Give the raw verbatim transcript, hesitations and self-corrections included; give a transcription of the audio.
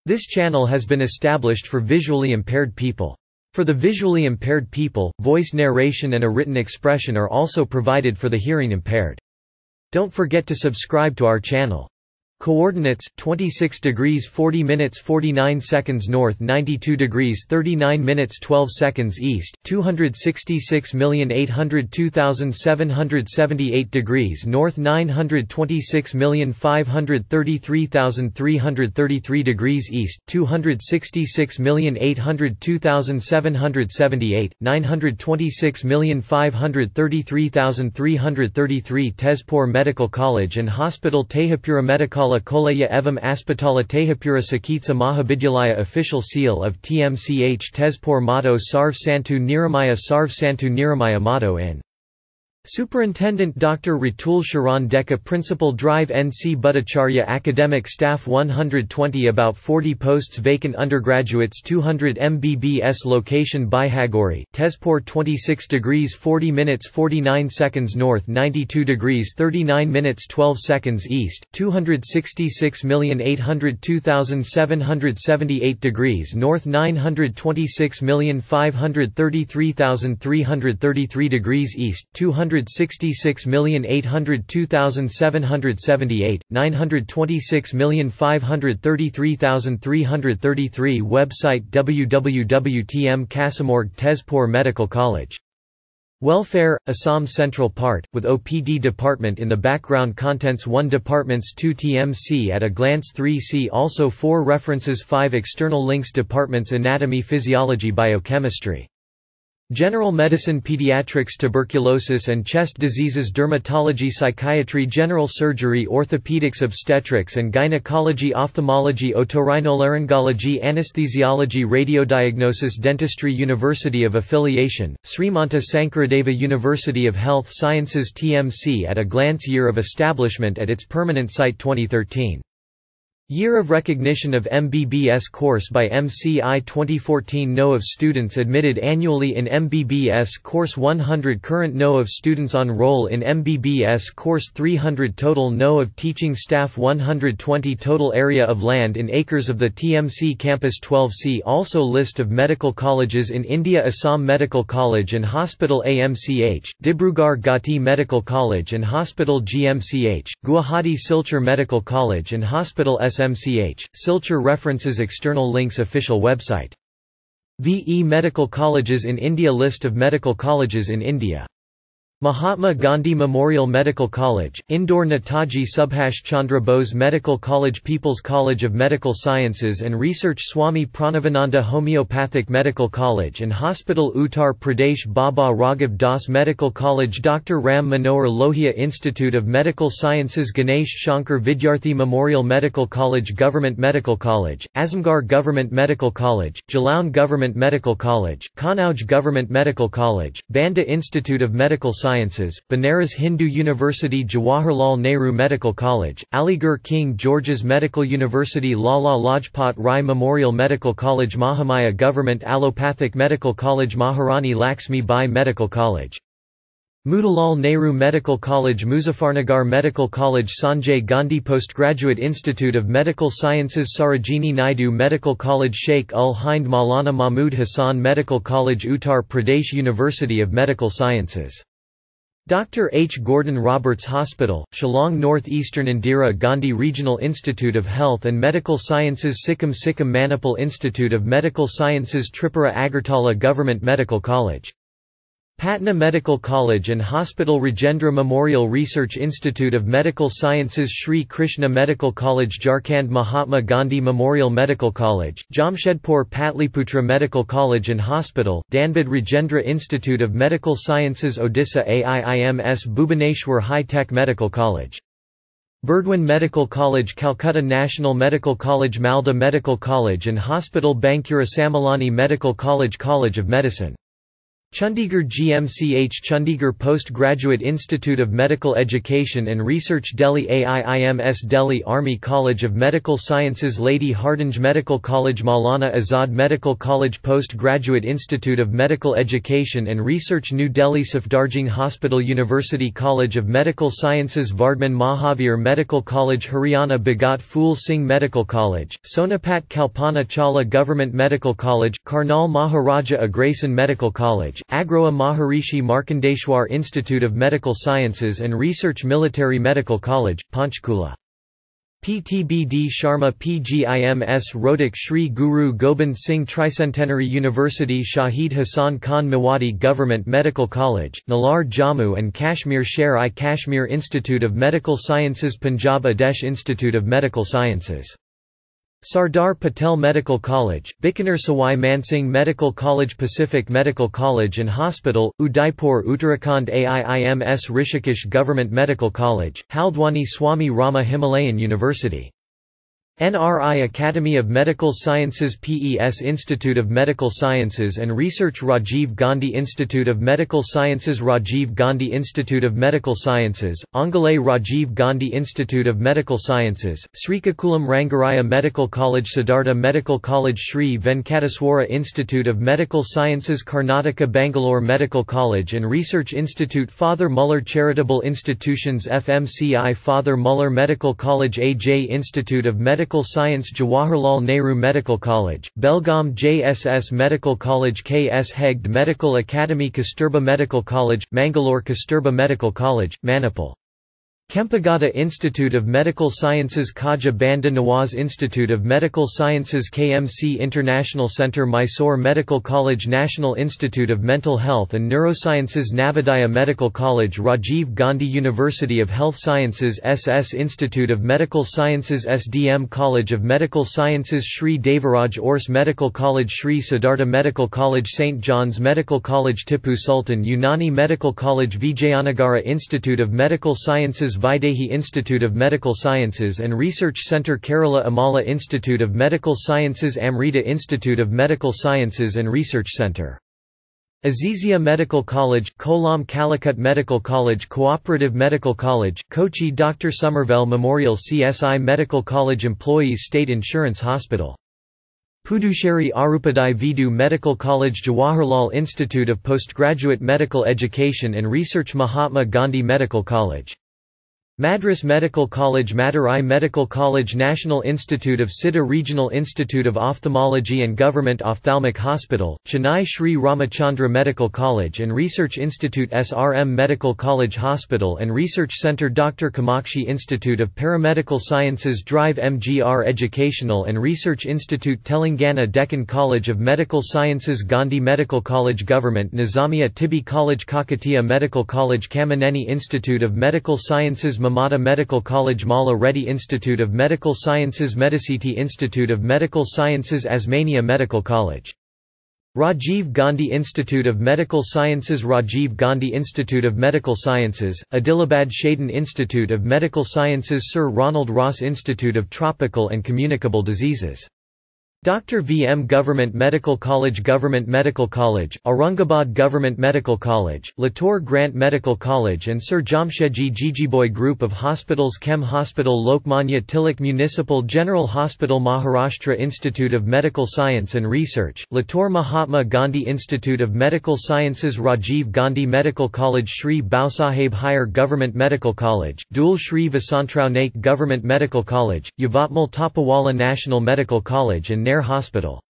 This channel has been established for visually impaired people. For the visually impaired people, voice narration and a written expression are also provided for the hearing impaired. Don't forget to subscribe to our channel. Coordinates: twenty-six degrees forty minutes forty-nine seconds north, ninety-two degrees thirty-nine minutes twelve seconds east, two hundred sixty-six million eight hundred two thousand seven hundred seventy-eight degrees north, nine hundred twenty-six million five hundred thirty-three thousand three hundred thirty-three degrees east, two hundred sixty-six million eight hundred two thousand seven hundred seventy-eight, nine hundred twenty-six million five hundred thirty-three thousand three hundred thirty-three. Tezpur Medical College and Hospital Tehapura Medicala Kolaya Evam Aspitala Tehapura Sakitsa Mahavidyalaya. Official seal of T M C H Tezpur motto Sarv Santu Niramaya Sarv Santu Niramaya motto in Superintendent Doctor Ratul Sharan Deka. Principal Drive N C Bhattacharya. Academic staff one hundred twenty. About forty posts vacant. Undergraduates two hundred. M B B S location Bihagori, Tezpur. Twenty-six degrees forty minutes forty-nine seconds north, ninety-two degrees thirty-nine minutes twelve seconds east, two hundred sixty-six million eight hundred two thousand seven hundred seventy-eight degrees north, nine hundred twenty-six million five hundred thirty-three thousand three hundred thirty-three degrees east, two hundred sixty-six million eight hundred two thousand seven hundred seventy-eight, nine hundred twenty-six million five hundred thirty-three thousand three hundred thirty-three. Website w w w dot t m kasamorg Tezpur Medical College. Welfare, Assam Central Part, with O P D Department in the background. Contents one Departments two T M C at a glance three See also four References five External links. Departments Anatomy Physiology Biochemistry General Medicine Pediatrics Tuberculosis and Chest Diseases Dermatology Psychiatry General Surgery Orthopedics Obstetrics and Gynecology Ophthalmology Otorhinolaryngology Anesthesiology Radiodiagnosis Dentistry University of Affiliation, Srimanta Sankaradeva University of Health Sciences. T M C at a glance. Year of establishment at its permanent site twenty thirteen. Year of recognition of M B B S course by M C I twenty fourteen. No of students admitted annually in M B B S course one hundred. Current No of students on roll in M B B S course three hundred. Total No of teaching staff one hundred twenty. Total area of land in acres of the T M C campus twelve. See also List of medical colleges in India. Assam Medical College and Hospital A M C H, Dibrugarh Gati Medical College and Hospital G M C H, Guwahati Silchar Medical College and Hospital S M C H, Silchar. References External links. Official website. V E Medical Colleges in India. List of medical colleges in India. Mahatma Gandhi Memorial Medical College, Indore. Netaji Subhash Chandra Bose Medical College, People's College of Medical Sciences and Research, Swami Pranavananda Homeopathic Medical College and Hospital, Uttar Pradesh. Baba Raghav Das Medical College, Doctor Ram Manohar Lohia Institute of Medical Sciences, Ganesh Shankar Vidyarthi Memorial Medical College, Government Medical College, Azamgarh Government Medical College, Jalaun Government Medical College, Kanauj Government Medical College, Banda Institute of Medical Sciences, Banaras Hindu University, Jawaharlal Nehru Medical College, Aligarh King George's Medical University, Lala Lajpat Rai Memorial Medical College, Mahamaya Government Allopathic Medical College, Maharani Laxmi Bai Medical College, Motilal Nehru Medical College, Muzaffarnagar Medical College, Sanjay Gandhi Postgraduate Institute of Medical Sciences, Sarojini Naidu Medical College, Sheikh ul Hind Maulana Mahmud Hassan Medical College, Uttar Pradesh University of Medical Sciences. Doctor H. Gordon Roberts Hospital, Shillong. North Eastern Indira Gandhi Regional Institute of Health and Medical Sciences, Sikkim. Sikkim Manipal Institute of Medical Sciences, Tripura. Agartala Government Medical College, Patna Medical College and Hospital, Rajendra Memorial Research Institute of Medical Sciences, Shri Krishna Medical College, Jharkhand. Mahatma Gandhi Memorial Medical College, Jamshedpur. Patliputra Medical College and Hospital, Dhanbad. Rajendra Institute of Medical Sciences, Odisha. A I I M S Bhubaneswar High Tech Medical College, Burdwan Medical College, Calcutta. National Medical College, Malda Medical College and Hospital, Bankura. Samilani Medical College, College of Medicine. Chandigarh G M C H Chandigarh Postgraduate Institute of Medical Education and Research Delhi A I I M S Delhi Army College of Medical Sciences Lady Hardinge Medical College Maulana Azad Medical College Postgraduate Institute of Medical Education and Research New Delhi Safdarjung Hospital University College of Medical Sciences Vardhman Mahavir Medical College Haryana Bhagat Phul Singh Medical College, Sonapat Kalpana Chawla Government Medical College, Karnal Maharaja Agrasen Medical College, Agroha Maharishi Markandeshwar Institute of Medical Sciences and Research Military Medical College, Panchkula. P T B D Sharma P G I M S Rohtak Shri Guru Gobind Singh Tricentenary University Shahid Hassan Khan Mewati Government Medical College, Nalar Jammu and Kashmir Sher-I Kashmir Institute of Medical Sciences Punjab Adesh Institute of Medical Sciences Sardar Patel Medical College, Bikaner Sawai Mansingh Medical College Pacific Medical College and Hospital, Udaipur Uttarakhand A I I M S Rishikesh Government Medical College, Haldwani Swami Rama Himalayan University N R I Academy of Medical Sciences P E S Institute of Medical Sciences and Research Rajiv Gandhi Institute of Medical Sciences Rajiv Gandhi Institute of Medical Sciences, Angale Rajiv Gandhi Institute of Medical Sciences, Srikakulam Rangaraya Medical College Siddhartha Medical College Sri Venkateswara Institute of Medical Sciences Karnataka Bangalore Medical College and Research Institute Father Muller Charitable Institutions F M C I Father Muller Medical College A J Institute of Medical Science Jawaharlal Nehru Medical College, Belgaum J S S Medical College K S Hegde Medical Academy Kasturba Medical College, Mangalore Kasturba Medical College, Manipal Kempegowda Institute of Medical Sciences Khaja Banda Nawaz Institute of Medical Sciences K M C International Centre Mysore Medical College National Institute of Mental Health and Neurosciences Navodaya Medical College Rajiv Gandhi University of Health Sciences S S Institute of Medical Sciences S D M College of Medical Sciences Sri Devaraj Ors Medical College Sri Siddhartha Medical College Saint John's Medical College Tipu Sultan Unani Medical College Vijayanagara Institute of Medical Sciences Vaidehi Institute of Medical Sciences and Research Centre Kerala Amala Institute of Medical Sciences Amrita Institute of Medical Sciences and Research Centre Azizia Medical College, Kollam Calicut Medical College Cooperative Medical College, Kochi Doctor Somervell Memorial C S I Medical College Employees State Insurance Hospital Puducherry Arupadai Vidu Medical College Jawaharlal Institute of Postgraduate Medical Education and Research Mahatma Gandhi Medical College Madras Medical College Madurai Medical College National Institute of Siddha Regional Institute of Ophthalmology and Government Ophthalmic Hospital, Chennai Sri Ramachandra Medical College and Research Institute S R M Medical College Hospital and Research Centre Doctor Kamakshi Institute of Paramedical Sciences Drive M G R Educational and Research Institute Telangana Deccan College of Medical Sciences Gandhi Medical College Government Nizamia Tibi College Kakatiya Medical College Kamaneni Institute of Medical Sciences Mamata Medical College Malla Reddy Institute of Medical Sciences Medicity Institute of Medical Sciences Asmania Medical College Rajiv Gandhi Institute of Medical Sciences Rajiv Gandhi Institute of Medical Sciences, Adilabad Shaden Institute of Medical Sciences Sir Ronald Ross Institute of Tropical and Communicable Diseases Doctor V M Government Medical College Government Medical College, Aurangabad Government Medical College, Latur Grant Medical College and Sir Jamshedji Jijiboy Group of Hospitals Chem Hospital Lokmanya Tilak Municipal General Hospital Maharashtra Institute of Medical Science and Research, Latur Mahatma Gandhi Institute of Medical Sciences Rajiv Gandhi Medical College Shri Bausaheb Higher Government Medical College, Dhule Shri Vasantrao Naik Government Medical College, Yavatmal Tapawala National Medical College and Nair Hospital